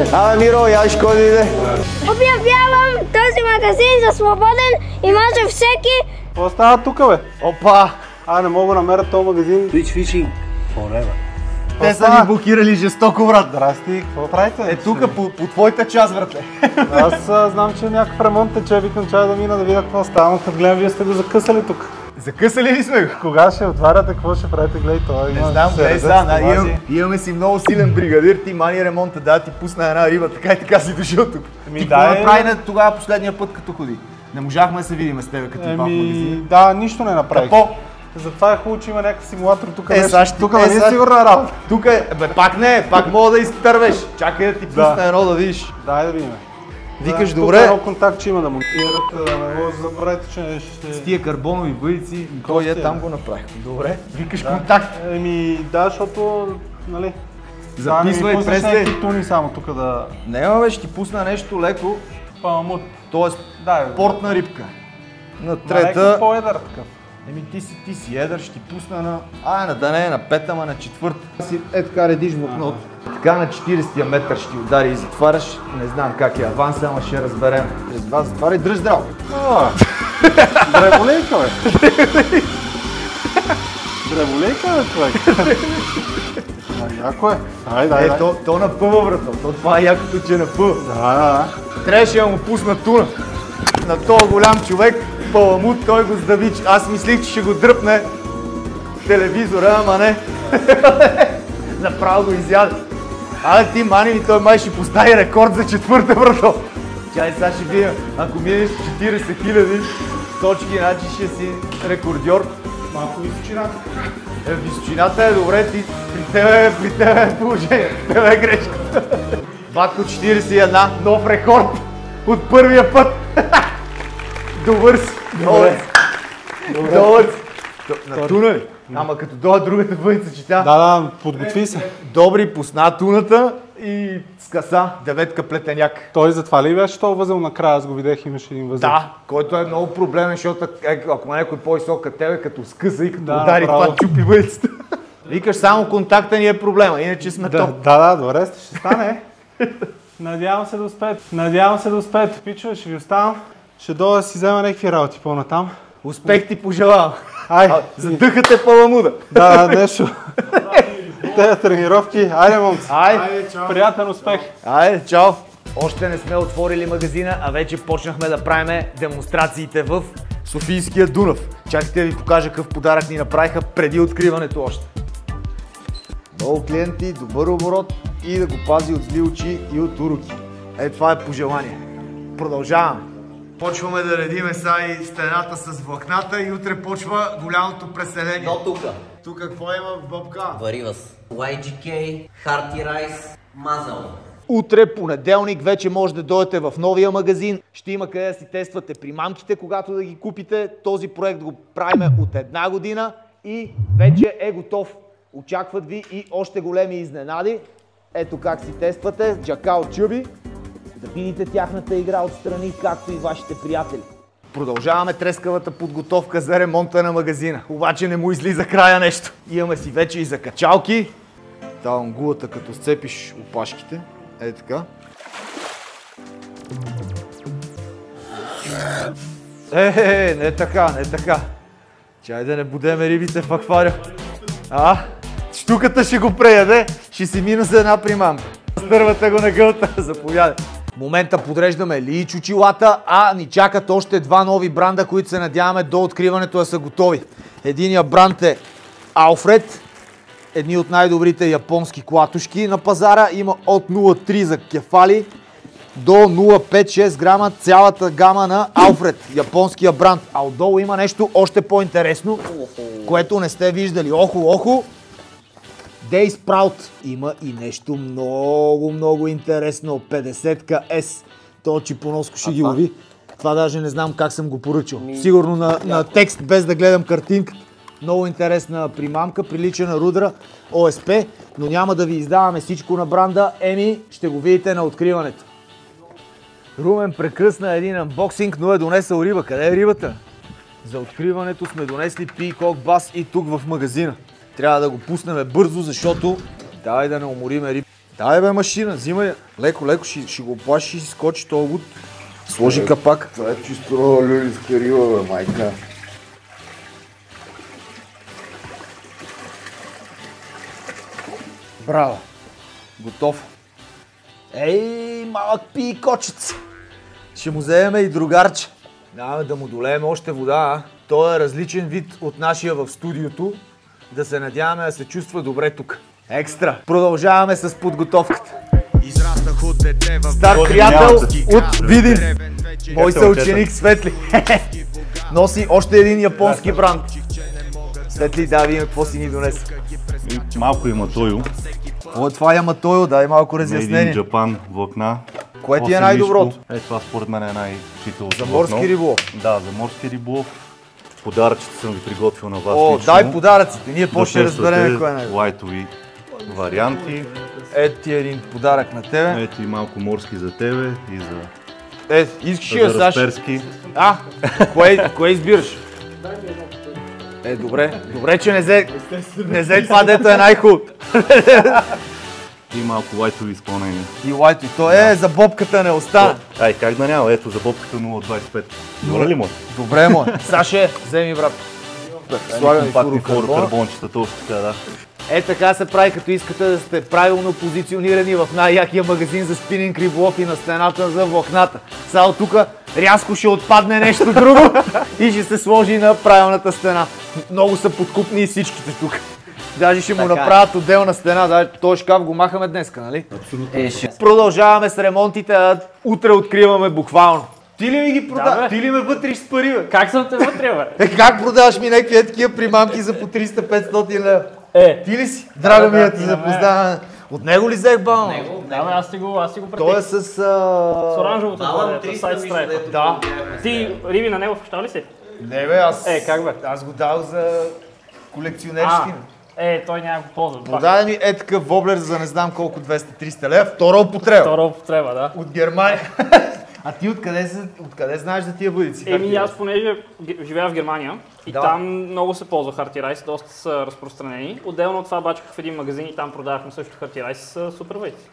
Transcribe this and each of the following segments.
Абе, Миро, яш кой иде? Обявявам този магазин за свободен и може всеки. Какво става тук, бе? Опа! Не мога да намеря този магазин. Twitch Fishing Forever. Те са ни блокирали жестоко, брат. Здрасти, какво правите? Тук по твоята част, братле. Аз знам, че някакъв ремонт тече, викам чай да мина да видя какво става, но като гледам, вие сте го закъсали тук. Закъсали ли сме го? Кога ще отваряте, какво ще правите, гледай това? Не знам, гледай сега, имаме си много силен бригадир, ти мани ремонта, да ти пусна една риба, така и така си дошъл тук. Ти какво направи на тогава последния път, като ходи? Не можахме да се видим с тебе, като ипах в магазин. Да, нищо не направих. Какво? Затова е хубаво, че има някакъв симулатор тук. Тук не е сигурна работа. Тук е, пак не, пак мога да изтървеш. Чакай да ти пусна едно да видиш. Дай да видим. Викаш добре. добре. Тук едно контакт, че има да монтират, да не го забравяйте, че ще... С тия карбонови бъйци, той е там го направих. Добре. Викаш контакт. Да, защото, нали... Записвай през някакви туни само тук да... Не, бе, ще ти пусна нещо леко. Паламут. Тоест, портна рибка. На трета... Малек по-едър такъв. Ти си едър, ще ти пусна на... да не е на пета, ама на четвърта. Така редиш влакното. Така на 40-тия метър ще ти удари и затваряш. Не знам как е аванса, ама ще разберем. Затваряй, дръж здраво. Дреболейка, бе. Дреболейка, бе, човек. Яко е. Дай. То напъва, брато. Това е якото, че напъва. Да. Трябваше да му пусна туна. На този голям човек, паламут, той го сдави. Аз мислих, че ще го дръпне телевизора, ама не. Направо го изяде. Ти мани ми, той май ще постави рекорд за четвърта, брато. Чай, сега ще видим. Ако минеш 40 000 точки, значи ще си рекордьор. Малко височината. Височината е добре, при тебе е положение, при тебе е грешка. Батко 41, нов рекорд от първия път. Добър си. Добър си. На туна ли? Ама като дойде другата бъдица, че тя... Да, подготви се. Добри, пусна туната и скъса 9 плетеняк. Той затова ли беше този възел накрая? Аз го видях, имаше един възел. Да, който е много проблемен, защото ако някой по-висок като тебе, като скъса и като удари, това чупи бъдицата. Викаш, само контакта ни е проблема, иначе сме топ. Да, добре, ще стане. Надявам се да успеете. Пичове, ще ви оставам. Ще дойда да си взема някакви работи по-натам. Успех ти пожелавам. Задъхате паламуда. Да, нещо. Тези тренировки. Айде, момци. Айде, чао. Приятен успех. Айде, чао. Още не сме отворили магазина, а вече почнахме да правим демонстрациите в Софийския Дунав. Чакайте да ви покажа какъв подарък ни направиха преди откриването още. Много клиенти, добър оборот и да го пази от зли очи и от уроки. Това е пожелание. Продължаваме. Почваме да редиме сега и стената с влакната и утре почва голямото преселение. До тука. Тук какво има в бобка? Варивас. YGK, Hearty Rice, мазало. Утре, понеделник, вече може да дойдете в новия магазин. Ще има къде да си тествате примамките, когато да ги купите. Този проект го правиме от 1 година и вече е готов. Очакват ви и още големи изненади. Ето как си тествате Джакал Чуби. Да видите тяхната игра отстрани, както и вашите приятели. Продължаваме трескавата подготовка за ремонта на магазина. Обаче не му излиза края нещо. Имаме си вече и закачалки. Давам гулата, като сцепиш опашките. Така. Не така. Чай да не будеме рибите в аквариум. Штуката ще го преяде, ще си мина за една примамка. Стървате го на гълта, заповядай. В момента подреждаме ли чучилата, ни чакат още 2 нови бранда, които се надяваме до откриването да са готови. Единият бранд е Алфред, едни от най-добрите японски клатушки на пазара. Има от 0,3 за кефали до 0,5-6 грама цялата гама на Алфред, японския бранд. А отдолу има нещо още по-интересно, което не сте виждали. Охо! Day Sprout. Има и нещо много интересно. 50-ка S. То чипоноско ще ги лови. Това даже не знам как съм го поръчал. Сигурно на текст, без да гледам картинката. Много интересна примамка, прилича на Рудра ОСП, но няма да ви издаваме всичко на бранда. Ще го видите на откриването. Румен прекъсна един анбоксинг, но е донесъл риба. Къде е рибата? За откриването сме донесли Peacock Bass и тук в магазина. Трябва да го пуснем бързо, защото давай да не умориме риб. Дай бе машина, взимай. Леко, леко ще го оплаши и си скочи този луд. Сложи капак. Това е чисто люлинска риба, бе, майка. Браво. Готов. Ей, малък пий кочец. Ще му вземем и другарче. Даваме да му долеем още вода, а? Той е различен вид от нашия в студиото. Да се надяваме да се чувства добре тук. Екстра. Продължаваме с подготовката. Стар приятел от Видин. Мой съученик Светли. Носи още един японски бранд. Светли, да видим какво си ни донесе. Малко има тойо. О, това има тойо, дай малко разяснение. Made in Japan влакна. Кое ти е най-доброто? Това според мен е най-чителното. За морски риболов? Да, за морски риболов. Подаръчите съм ви приготвил на вас. О, лично. дай подаръците, ние по-ще разберем кое е най-добро. Лайтови варианти. Ето ти един подарък на тебе. Ето и малко морски за тебе и за... Искаш ли я, за Саш? разперски. Кое избираш? Добре, че не взе това, дето е най-хубаво. И малко лайтови изпълнения. И лайто, то е за бобката не остана. Ай, как да няма? Ето за бобката 0,25. Добре ли му? Добре му е. Саше, вземи брат. Слагаме флуорокарбончета, точно така, да. Така се прави, като искате да сте правилно позиционирани в най-якия магазин за спининг риболов и на стената за влакната. Само тук рязко ще отпадне нещо друго и ще се сложи на правилната стена. Много са подкупни и всичките тук. Даже ще му направят отделна стена. Даже този шкаф го махаме днеска, нали? Абсолютно. Продължаваме с ремонтите, а утре откриваме буквално. Ти ли ми ги продаваш? Ти ли ме вътриш с пари, бе? Как съм те вътре, бе? Как продаваш ми някакви такива примамки за по 300-500 лева? Ти ли си? Драго ми да ти запознаваме. От него ли взех балон? Да, бе, аз си го претих. Той е с... С оранжевото Балън това, 300 сайт вижда, страйпа. дето Да. го гледахме. Ти риби на него вкащал ли си? Не бе, аз... Как бе? Аз го дал за колекционерски. Той няма го ползва. Продаде ми такъв воблер за не знам колко 200-300 лева. Втора употреба. Втора употреба, да. От Германия. А ти откъде знаеш за тия бъдици? Аз понеже живея в Германия и Да. там много се ползва Харти Райс, доста са разпространени. Отделно от това бачках в един магазин и там продавахме също Харти Райс с супер бъдици.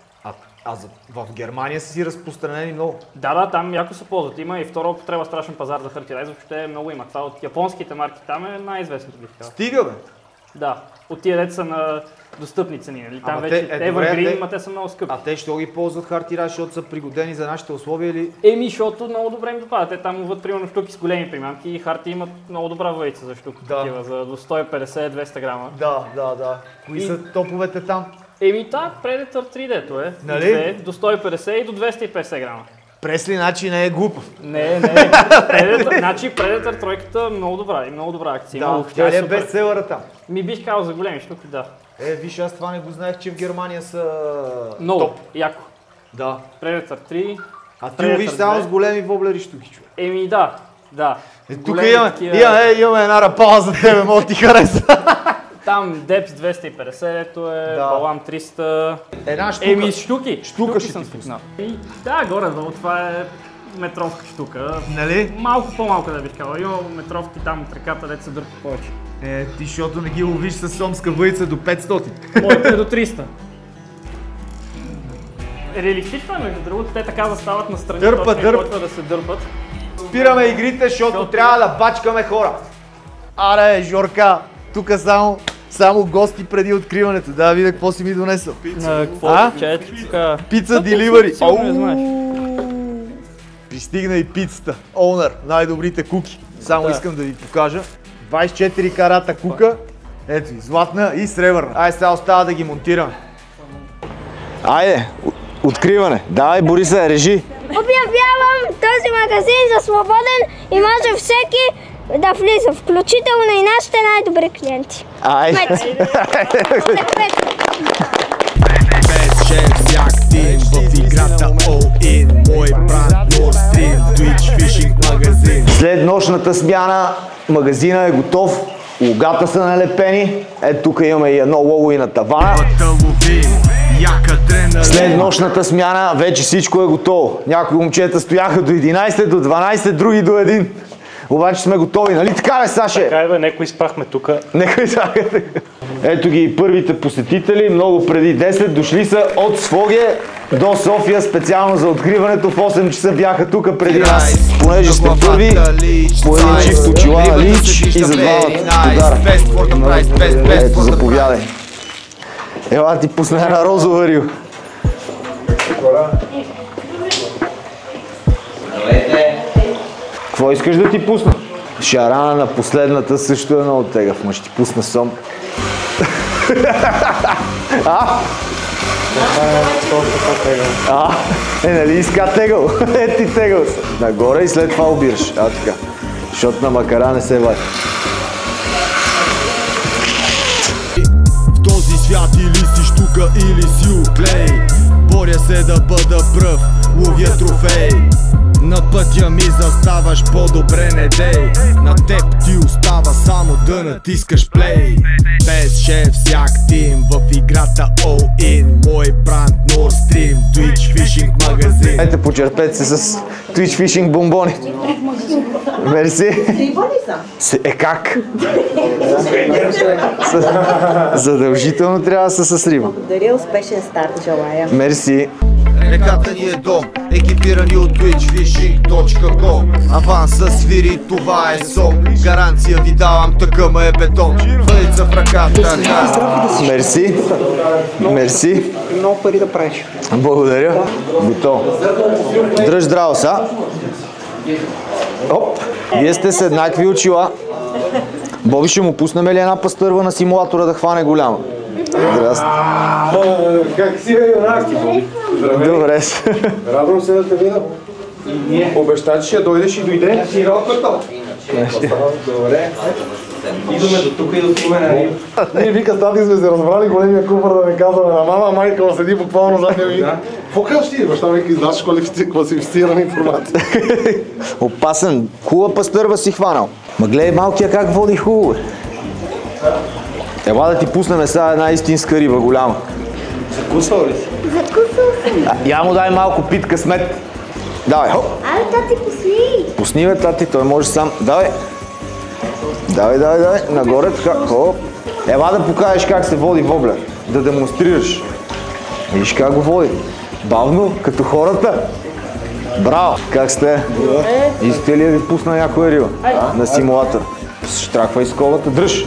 В Германия са си разпространени много. Да, там яко се ползват. Има и втора употреба страшен пазар за Харти Райс, въобще много има. Това от японските марки там е най-известното бих казал. Стига, бе! Да, от тия деца са на достъпни цени, нали? Там Ама вече те- Evergreen, те- ма те са много скъпи. А те ще ги ползват Харти Райс, защото са пригодени за нашите условия или... Защото много добре им допада. Те там ловят примерно щуки с големи примамки и Харти имат много добра въйца за щуки. Да. Такива, за до 150-200 грама. Да. Кои са топовете там? Predator 3 дето е. Нали? До 150 и до 250 грама. Пресли, значи не е глупав. Не. Predator тройката много добра и много добра акция. Да, тя ли е бестселъра там? Ми бих казал за големи щуки, да. Виж, аз това не го знаех, че в Германия са Много, топ. яко. Да. Predator 3. А ти го виж само с големи воблери щуки, човек. Да. Тук Големи такива. имаме една рапала за тебе, мога ти хареса. Там Depth 250, ето е, Да. Балам 300. Една штука. Щуки. Штука ще съм ти свикнал. Да, горе-долу, това е метровка щука. Нали? Малко по-малко да бих казал. Има метровки там от реката, дето се дърпа повече. Ти, защото не ги ловиш с сомска въйца до 500. Моето е до 300. Реалистично е, между другото, те така застават настрани, Дърпат. почва да се дърпат. Спираме игрите, защото трябва да бачкаме хора. Аре, Жорка, тук само гости преди откриването. Да, видя какво си ми донесъл. Какво? Четка. Пица деливари. Сигурно не знаеш. Пристигна и пицата. Owner, най-добрите куки. Само искам да ви покажа. 24 карата кука. Ето и златна и сребърна. Айде сега остава да ги монтираме. Айде, откриване. Давай, Бориса, режи. Обявявам този магазин за свободен и може всеки да влиза, включително и нашите най-добри клиенти. Айде. В играта All In, мой бранд Nordstream, Twitch Fishing магазин. След нощната смяна магазина е готов. Логата са налепени. Ето тук имаме и едно лого и на тавана. След нощната смяна вече всичко е готово. Някои момчета стояха до 11, до 12, други до 1. Обаче сме готови, нали така бе, Саше? Така бе, некои спахме тука. Некои спахме. Ето ги и първите посетители, много преди 10, дошли са от Своге до София специално за откриването. В 8 часа бяха тук преди нас. Понеже сте първи, по един чифт очила на Лич и за двамата подарък. Ето, заповядай. Ела ти пусна една розова Рио. Какво искаш да ти пусна? Шарана на последната също е много тегав, ма ще ти пусна сом. Нали иска тегъл? Ти тегъл са. Нагоре и след това обираш. Така. Защото на макара не се вади. В този свят или си штука, или си уклей. Боря се да бъда пръв, ловя трофей. На пътя ми заставаш, по-добре не дей. На теб ти остава само да натискаш плей. Без шеф, всяк тим в играта All In. Мой бранд Nord Stream, Twitch Fishing магазин. Ете, почерпете се с Twitch Fishing бомбони. Мерси. Риба ли са? Как? Задължително трябва да са с риба. Благодаря, успешен старт желая. Мерси. Реката ни е дом, екипирани от twitchfishing.com. Аванса свири, това е сон. Гаранция ви давам, тъкъма е бетон. Въйца в ръката. Мерси. Мерси. Много пари да правиш. Благодаря. Готово. Дръж здраво са. Оп. Вие сте с еднакви очила. Боби, ще му пуснем ли една пастърва на симулатора да хване голяма? Здрасти. Как си, бе, юнак? Добре. Радвам се да те видя. Обеща, че ще дойдеш и дойде. Широкото. Добре. Идваме до тук и до тук на Рио. Ние вика, стати сме се разбрали големия куфър да не казваме на мама, майка му седи буквално задния ми. Какво казваш ти? Баща ми издаш класифицирана информация. Опасен. Хубава пастърва си хванал. Ма гледай малкия как води хубаво. Ела да ти пуснем сега една истинска риба голяма. Закусвал ли си? Я му дай малко питка смет. Давай, хоп. Абе, тати, пусни! Пусни, бе, тати, той може сам. Давай. Давай, нагоре, така, хоп. Ела да покажеш как се води воблер. Да демонстрираш. Виж как го води. Бавно, като хората. Браво! Как сте? Искате ли да ви пусна някоя риба? На симулатор. Штраквай скобата, дръж!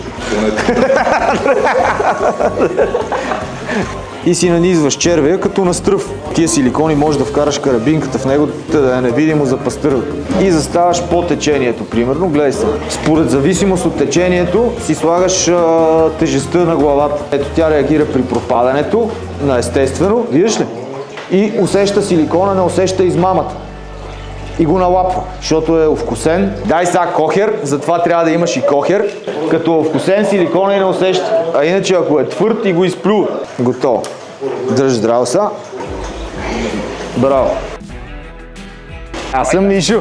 И си нанизваш червея като на стръв. Тия силикони можеш да вкараш карабинката в него, да е невидимо за пастървата. И заставаш по течението, примерно, гледай се. Според зависимост от течението си слагаш тежестта на главата. Ето тя реагира при пропадането на естествено, виждаш ли? И усеща силикона, не усеща измамата. И го налапва, защото е овкусен. Дай сега кохер, затова трябва да имаш и кохер. Като овкусен силикона и не усеща. А иначе ако е твърд и го изплюва. Готово. Дръж здраво са. Браво. Аз съм Мишо.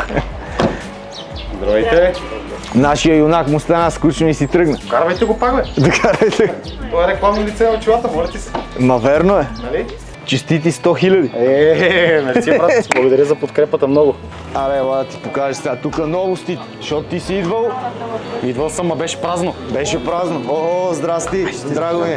Здравейте. Нашия юнак му стана скучно и си тръгна. Карвайте го пак, бе. Да карайте. Това е рекламно лице на очилата, моля ти се. Ма верно е. Нали? Честити 100 000. Мерси, брат. Благодаря за подкрепата много. Абе, ела да ти покажеш сега тук новостите, защото ти си идвал. Идвал съм, а беше празно. Беше празно. О, здрасти, драго ми.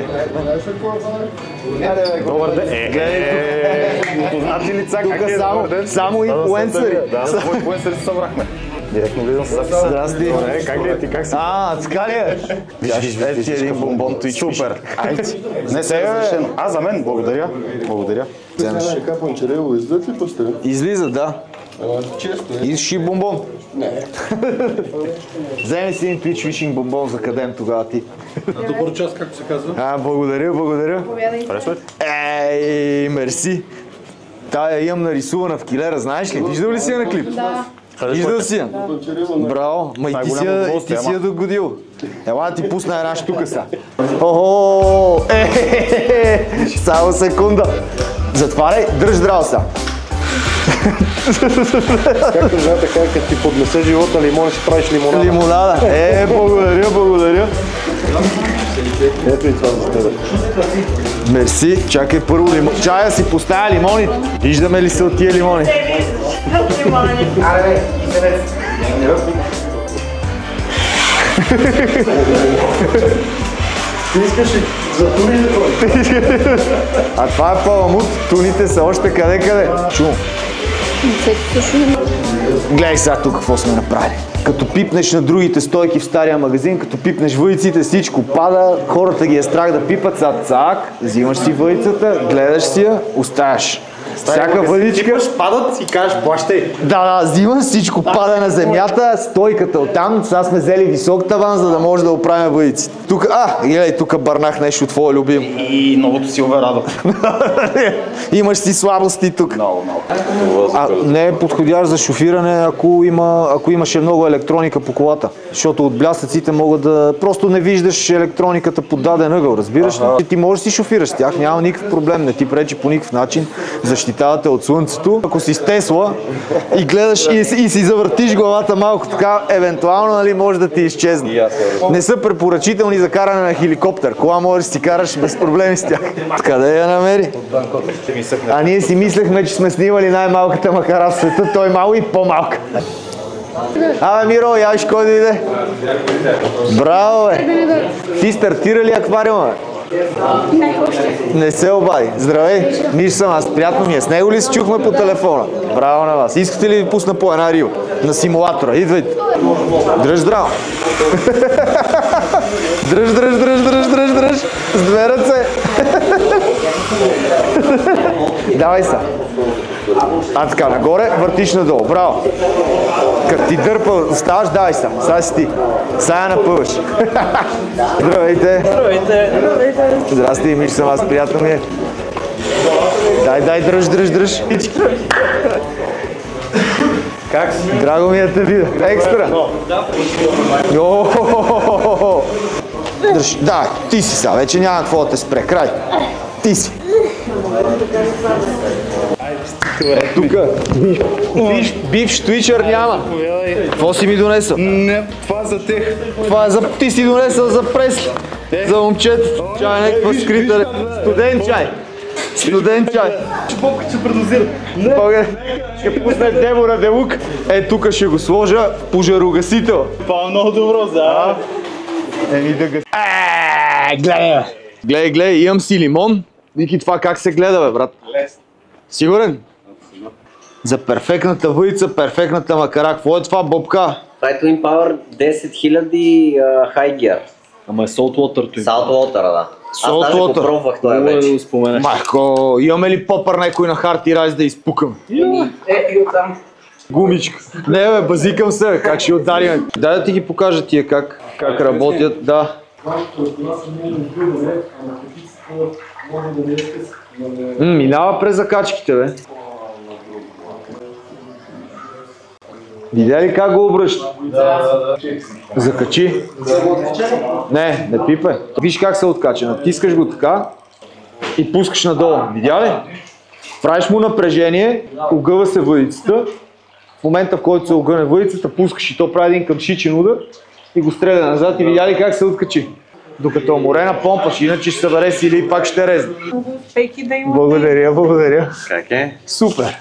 Добър ден. Познати лица, как е? Само инфлуенсъри. Да, само инфлуенсъри се събрахме. Директно влизам с записа. Здрасти. Как ли е ти, как си? Така ли е? Ето ти един бомбон Twitch. Супер. Айде. Не се е разрешено. За мен. Благодаря. Благодаря. Така панчарево излизат ли пастъри? Излиза, да. Често е. Изши бомбон. Не. Вземи си един Twitch Fishing бомбон за къдем тогава ти. Добър час, както се казва. Благодаря. Харесва ли? Ей, мерси. Тая имам нарисувана в килера, знаеш ли? Виждал ли си я на клип? Да. Виждал си я? Браво, ма и ти си я догодил. Ела да ти пусна една штука сега. Охо! Само секунда. Затваряй, дръж здраво сега. Както знаете, как ти поднесе живота лимон, ще правиш лимонада. Лимонада. Благодаря. Ето и това за тебе. Мерси. Чакай първо лимон. Чая си поставя лимоните. Виждаме ли се от тия лимони? Ти искаш ли за туни да ходиш? А това е паламут, туните са още къде. Чум. Гледай сега тук какво сме направили. Като пипнеш на другите стойки в стария магазин, като пипнеш въйците, всичко пада, хората ги е страх да пипат, сега цак, взимаш си въйцата, гледаш си я, оставяш. Всяка въдичка падат и кажеш плащай. Да, взимаш, всичко пада на земята, стойката оттам, сега сме взели висок таван, за да може да оправим въдиците. Тук, гледай, тук бърнах нещо твое любимо. И многото си оверадо. Имаш си слабости тук. Много. Не е подходящ за шофиране, ако имаше много електроника по колата. Защото от блясъците могат да... Просто не виждаш електрониката под даден ъгъл, разбираш ли? Ти можеш да си шофираш с тях, няма никакъв проблем, не ти пречи по никакъв начин. Защитавате от слънцето. Ако си с Тесла и гледаш и си завъртиш главата малко така, евентуално, нали, може да ти изчезне. Не са препоръчителни за каране на хеликоптер. Кола можеш да си караш без проблеми с тях. Къде я намери? А ние си мислехме, че сме снимали най-малката макара в света, той мало и по-малка. Миро, явиш кой дойде? Браво, бе! Ти стартира ли аквариума? Не се обади. Здравей, Миш съм аз, приятно ми е. С него ли се чухме по телефона? Браво на вас. Искате ли ви пусна по една риба? На симулатора. Идвайте. Дръж здраво. Дръж. С две ръце. Давай са. Така, нагоре, въртиш надолу. Браво. Като ти дърпа, оставаш, давай са. Сега си ти. Сега я напъваш. Здравейте. Здрасти, Миш съм аз, приятно ми е. Дай, дръж. Как си? Драго ми е да видя. Екстра. Дръж, давай, ти си сега, вече няма какво да те спре. Край. Ти си. Тука. Бивш твичър няма. Какво си ми донесъл? Не, това е за тех. Това е за... Ти си донесъл за Пресли. За момчета. Чай, някаква скрита. Студент чай. Бобка ще предозира. Ще пусне Дебора Делук. Тук ще го сложа в пожарогасител. Това е много добро, за. Гледай, имам си лимон. Вики, това как се гледа, бе, брат? Лесно. Сигурен? За перфектната въйца, перфектната макара. Какво е това, Бобка? Това е Twin Power 10 000 High Gear. Ама е saltwater. Saltwater, да. Аз даже го пробвах това вече. Майко, имаме ли попър някой на Харти Райс да изпукам? И оттам. Гумичка. Не, бе, базикам се, как ще ударим. Дай да ти ги покажа тия как работят, да. Минава през закачките, бе. Видя ли как го обръща? Да. Закачи. Не пипай. Виж как се откача. Натискаш го така и пускаш надолу. Видя ли? Правиш му напрежение, огъва се въдицата. В момента, в който се огъне въдицата, пускаш и то прави един къмшичен удар и го стреля назад и видя ли как се откачи? Докато морена помпаш, иначе ще събере сили и пак ще резне. Благодаря. Как е? Супер.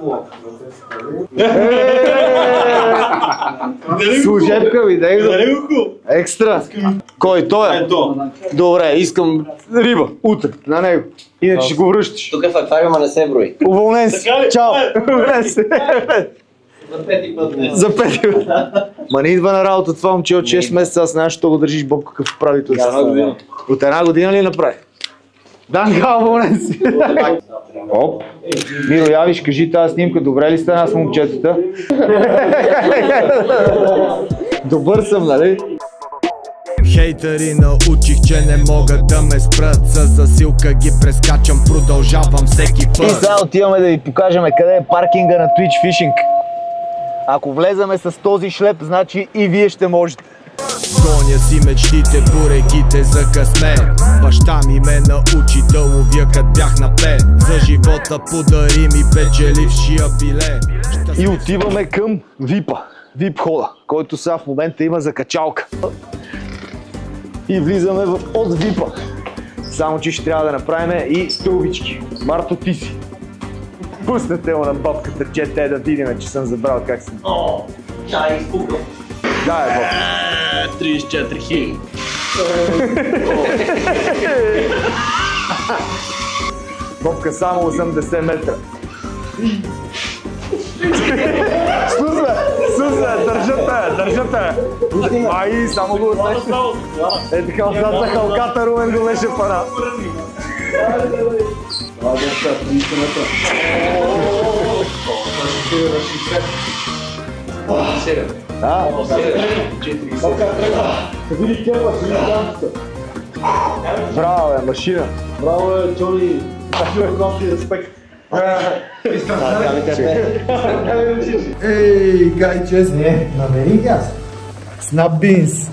Служебка ви, дай го. Екстра. Кой? Той е? Добре, искам риба. Утре на него. Иначе ще го връщаш. Тук в аквариума не се брои. Уволнен си. Чао. Уволнен си. За пети път днес. За пети път. Ма не идва на работа това момче от 6 месеца, аз знаеш, що го държиш Боб какъв прави той. От една година ли направи? Данга, уволнен си. Оп. Миро, явиш, кажи тази снимка, добре ли сте нас момчетата? Добър съм, нали? Хейтери научих, че не могат да ме спрат. Със засилка ги прескачам, продължавам всеки път. И сега отиваме да ви покажем къде е паркинга на Twitch Fishing. Ако влеземе с този шлеп, значи и вие ще можете. Гоня си мечтите по реките за късмет. Баща ми ме научи да ловя кът бях на 5. За живота подари ми печелившия билет. И отиваме към VIP-а. VIP хода, който сега в момента има закачалка. И влизаме от VIP-а. Само че ще трябва да направим и стълбички. Марто, ти си. Пуснете го на бабката, че те да видим, че съм забрал как съм. Чай изпукам. Да, е, Боб. 34 000. Топка само 80 метра. Слузе, държате! Ай, само го усеща. Е така отзад за халката Румен го беше пара. Браво, бе, машина! Браво, Джони! Респект! Ей, гайчес! Не, намерих аз. Snap Beans.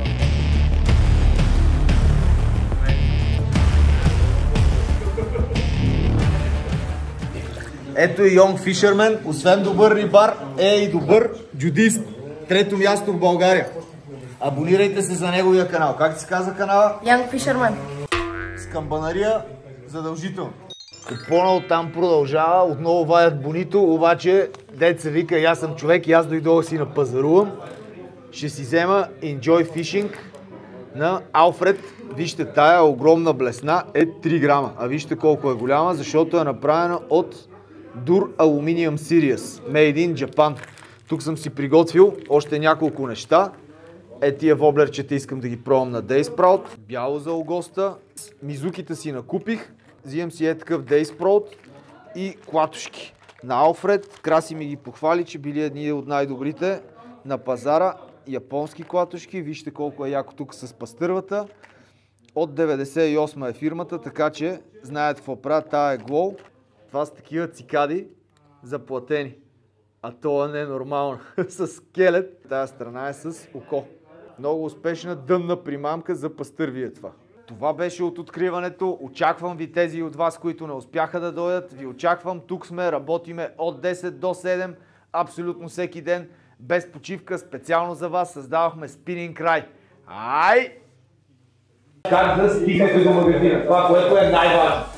Ето и Young Fisherman, освен добър рибар, е и добър джудист. Трето място в България. Абонирайте се за неговия канал. Как се казва канала? Young Fisherman. С камбанария задължително. Купона оттам продължава, отново вадят бонито, обаче деца вика, и аз съм човек и аз дойдох да си напазарувам. Ще си взема Enjoy Fishing на Алфред. Вижте, тая огромна блесна е 3 грама, а вижте колко е голяма, защото е направена от Dur Aluminium Series, Made in Japan. Тук съм си приготвил още няколко неща. Тия воблерчета искам да ги пробвам на Daysprout. Бяло за огоста. Мизуките си накупих. Взимам си такъв Daysprout и клатушки на Алфред. Краси ми ги похвали, че били едни от най-добрите на пазара. Японски клатушки. Вижте колко е яко тук с пастървата. От 98 е фирмата, така че знаят какво правят. Тая е Glow. Това са такива цикади заплатени. А това не е нормално. С скелет. Тая страна е с око. Много успешна дънна примамка за пастървие това. Това беше от откриването. Очаквам ви тези от вас, които не успяха да дойдат. Ви очаквам. Тук сме, работиме от 10 до 7. Абсолютно всеки ден. Без почивка. Специално за вас създавахме спининг рай. Ай! Как да стигнете до магазина? Това, което е най-важно.